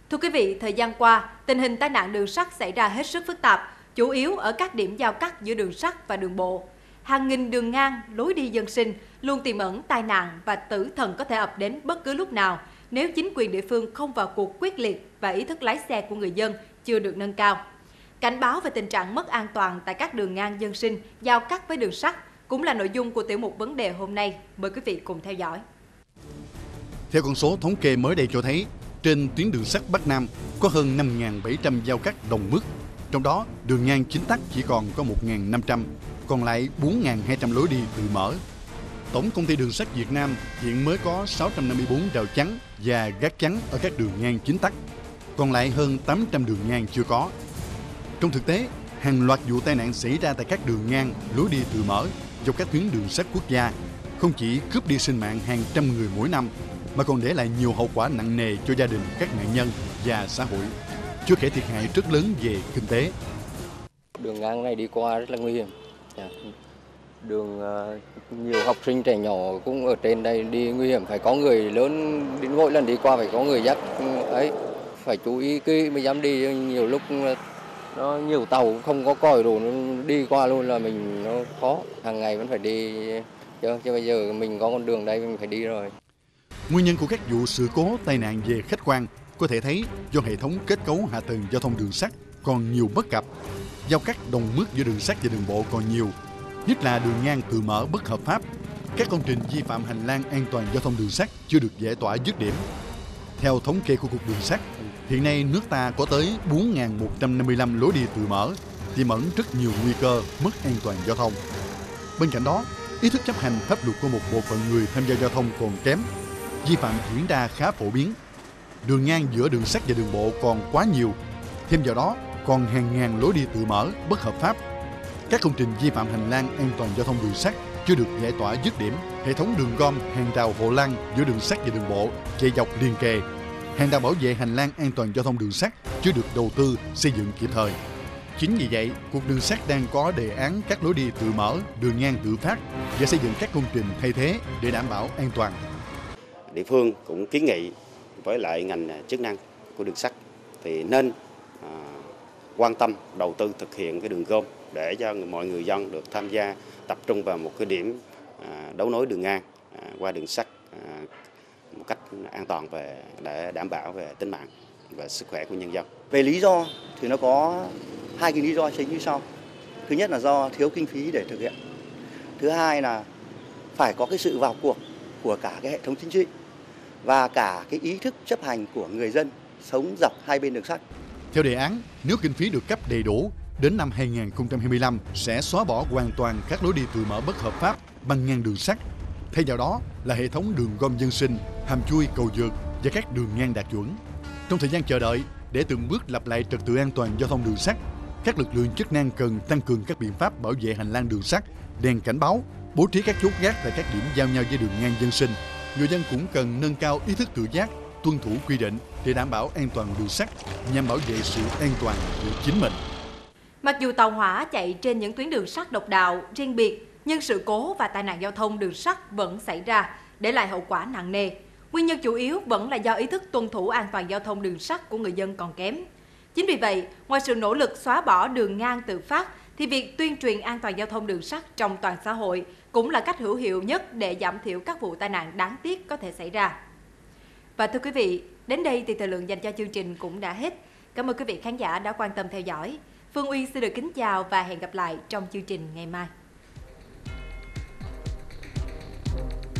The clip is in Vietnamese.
Thưa quý vị, thời gian qua, tình hình tai nạn đường sắt xảy ra hết sức phức tạp, chủ yếu ở các điểm giao cắt giữa đường sắt và đường bộ. Hàng nghìn đường ngang, lối đi dân sinh luôn tiềm ẩn tai nạn và tử thần có thể ập đến bất cứ lúc nào nếu chính quyền địa phương không vào cuộc quyết liệt và ý thức lái xe của người dân chưa được nâng cao. Cảnh báo về tình trạng mất an toàn tại các đường ngang dân sinh giao cắt với đường sắt cũng là nội dung của tiểu mục vấn đề hôm nay. Mời quý vị cùng theo dõi. Theo con số thống kê mới đây cho thấy, trên tuyến đường sắt Bắc Nam có hơn 5.700 giao cắt đồng mức, trong đó đường ngang chính tắc chỉ còn có 1.500, còn lại 4.200 lối đi tự mở. Tổng công ty đường sắt Việt Nam hiện mới có 654 rào chắn và gác chắn ở các đường ngang chính tắc, còn lại hơn 800 đường ngang chưa có. Trong thực tế, hàng loạt vụ tai nạn xảy ra tại các đường ngang, lối đi tự mở dọc các tuyến đường sắt quốc gia, không chỉ cướp đi sinh mạng hàng trăm người mỗi năm, mà còn để lại nhiều hậu quả nặng nề cho gia đình các nạn nhân và xã hội, chưa kể thiệt hại rất lớn về kinh tế. Đường ngang này đi qua rất là nguy hiểm. Đường nhiều học sinh trẻ nhỏ cũng ở trên đây đi nguy hiểm, phải có người lớn đến mỗi lần đi qua phải có người dắt ấy, phải chú ý kỹ mới dám đi. Nhiều lúc nó nhiều tàu không có còi đồ nó đi qua luôn là mình nó khó, hàng ngày vẫn phải đi chứ bây giờ mình có con đường đây mình phải đi rồi. Nguyên nhân của các vụ sự cố tai nạn về khách quan có thể thấy do hệ thống kết cấu hạ tầng giao thông đường sắt còn nhiều bất cập, giao cắt đồng mức giữa đường sắt và đường bộ còn nhiều, nhất là đường ngang tự mở bất hợp pháp, các công trình vi phạm hành lang an toàn giao thông đường sắt chưa được giải tỏa dứt điểm. Theo thống kê của Cục Đường sắt, hiện nay nước ta có tới 4.155 lối đi tự mở, tiềm ẩn rất nhiều nguy cơ mất an toàn giao thông. Bên cạnh đó, ý thức chấp hành pháp luật của một bộ phận người tham gia giao thông còn kém, vi phạm diễn ra khá phổ biến. Đường ngang giữa đường sắt và đường bộ còn quá nhiều, thêm vào đó còn hàng ngàn lối đi tự mở bất hợp pháp. Các công trình vi phạm hành lang an toàn giao thông đường sắt chưa được giải tỏa dứt điểm, hệ thống đường gom, hàng rào hộ lăng giữa đường sắt và đường bộ chạy dọc liền kề, hàng rào bảo vệ hành lang an toàn giao thông đường sắt chưa được đầu tư xây dựng kịp thời. Chính vì vậy, Cục Đường sắt đang có đề án các lối đi tự mở, đường ngang tự phát và xây dựng các công trình thay thế để đảm bảo an toàn. Địa phương cũng kiến nghị với lại ngành chức năng của đường sắt thì nên quan tâm đầu tư thực hiện cái đường gom để cho mọi người dân được tham gia tập trung vào một cái điểm đấu nối đường ngang qua đường sắt một cách an toàn để đảm bảo về tính mạng và sức khỏe của nhân dân. Về lý do thì nó có hai cái lý do chính như sau. Thứ nhất là do thiếu kinh phí để thực hiện. Thứ hai là phải có cái sự vào cuộc của cả cái hệ thống chính trị và cả cái ý thức chấp hành của người dân sống dọc hai bên đường sắt. Theo đề án, nếu kinh phí được cấp đầy đủ, đến năm 2025 sẽ xóa bỏ hoàn toàn các lối đi tự mở bất hợp pháp băng ngang đường sắt. Thay vào đó là hệ thống đường gom dân sinh, hầm chui, cầu vượt và các đường ngang đạt chuẩn. Trong thời gian chờ đợi, để từng bước lập lại trật tự an toàn giao thông đường sắt, các lực lượng chức năng cần tăng cường các biện pháp bảo vệ hành lang đường sắt, đèn cảnh báo, bố trí các chốt gác tại các điểm giao nhau với đường ngang dân sinh. Người dân cũng cần nâng cao ý thức tự giác, tuân thủ quy định để đảm bảo an toàn đường sắt nhằm bảo vệ sự an toàn của chính mình. Mặc dù tàu hỏa chạy trên những tuyến đường sắt độc đạo, riêng biệt, nhưng sự cố và tai nạn giao thông đường sắt vẫn xảy ra, để lại hậu quả nặng nề. Nguyên nhân chủ yếu vẫn là do ý thức tuân thủ an toàn giao thông đường sắt của người dân còn kém. Chính vì vậy, ngoài sự nỗ lực xóa bỏ đường ngang tự phát, thì việc tuyên truyền an toàn giao thông đường sắt trong toàn xã hội cũng là cách hữu hiệu nhất để giảm thiểu các vụ tai nạn đáng tiếc có thể xảy ra. Và thưa quý vị, đến đây thì thời lượng dành cho chương trình cũng đã hết. Cảm ơn quý vị khán giả đã quan tâm theo dõi. Phương Uyên xin được kính chào và hẹn gặp lại trong chương trình ngày mai.